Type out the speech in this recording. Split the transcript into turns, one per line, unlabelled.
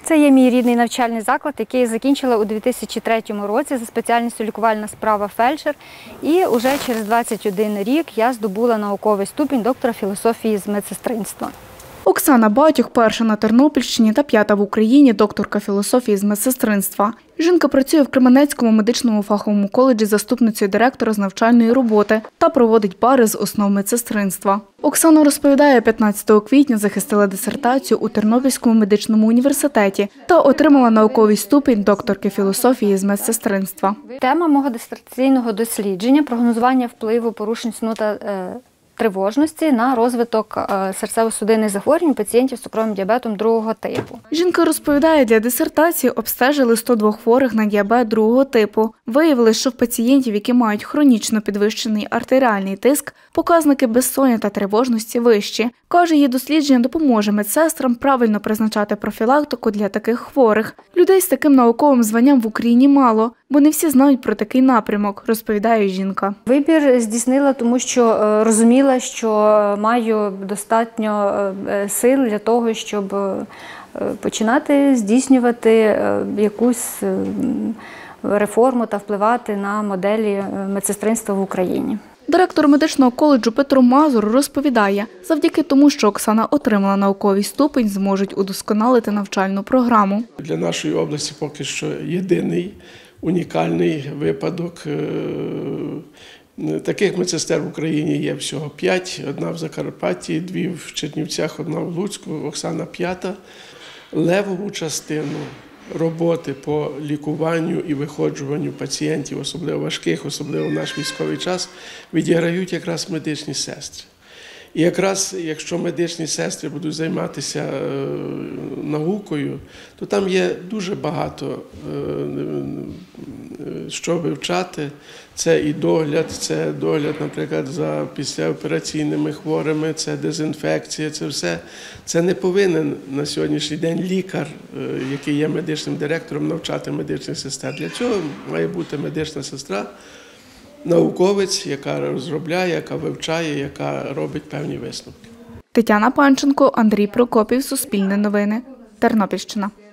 Це є мій рідний навчальний заклад, який я закінчила у 2003 році за спеціальністю лікувальна справа фельдшер. І вже через 21 рік я здобула науковий ступінь доктора філософії з медсестринства.
Оксана Батюх – перша на Тернопільщині та п'ята в Україні докторка філософії з медсестринства. Жінка працює в Кременецькому медичному фаховому коледжі заступницею директора з навчальної роботи та проводить пари з основ медсестринства. Оксана розповідає, 15 квітня захистила дисертацію у Тернопільському медичному університеті та отримала науковий ступінь докторки філософії з медсестринства.
Тема мого дисертаційного дослідження – прогнозування впливу порушень сну та тривожності на розвиток серцево-судинних захворювань пацієнтів з цукровим діабетом другого типу.
Жінка розповідає, для дисертації обстежили 102 хворих на діабет другого типу. Виявили, що в пацієнтів, які мають хронічно підвищений артеріальний тиск, показники безсоння та тривожності вищі. Каже, її дослідження допоможе медсестрам правильно призначати профілактику для таких хворих. Людей з таким науковим званням в Україні мало, бо не всі знають про такий напрямок, розповідає жінка.
Вибір здійснила, тому що розуміла, що маю достатньо сил для того, щоб починати здійснювати якусь реформу та впливати на моделі медсестринства в Україні.
Директор медичного коледжу Петро Мазур розповідає, завдяки тому, що Оксана отримала науковий ступінь, зможуть удосконалити навчальну програму.
Для нашої області поки що єдиний унікальний випадок. Таких медсестер в Україні є всього 5. Одна в Закарпатті, 2 в Чернівцях, 1 в Луцьку, Оксана 5-та. Левову частину роботи по лікуванню і виходжуванню пацієнтів, особливо важких, особливо в наш військовий час, відіграють якраз медичні сестри. І якраз, якщо медичні сестри будуть займатися наукою, то там є дуже багато що вивчати. Це і догляд, наприклад, за післяопераційними хворими, це дезінфекція, це все. Це не повинен на сьогоднішній день лікар, який є медичним директором, навчати медичних сестер. Для цього має бути медична сестра, науковець, яка розробляє, яка вивчає, яка робить певні висновки.
Тетяна Панченко, Андрій Прокопів, Суспільне новини, Тернопільщина.